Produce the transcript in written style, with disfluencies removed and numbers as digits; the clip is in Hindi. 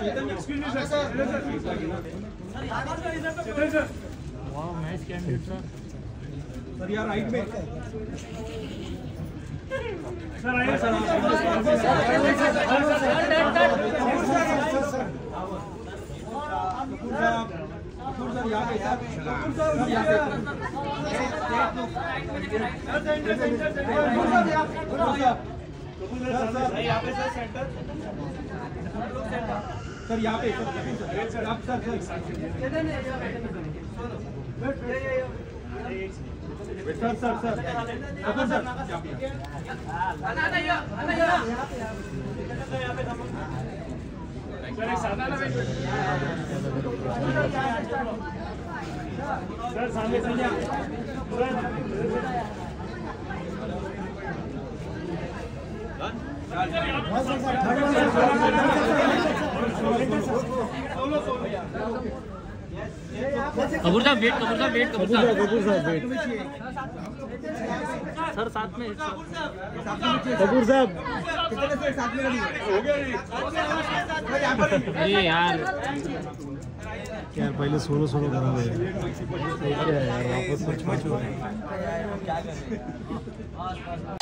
मैच कैंडिडेट सर यार राइट में सर आइए सर यहाँ पे सर यहाँ पे सर सामने कपूर साहब वेट कपूर साहब वेट कपूर साहब वेट सर साथ में कपूर साहब अरे यार पहले सोलो करा रहे यार वापस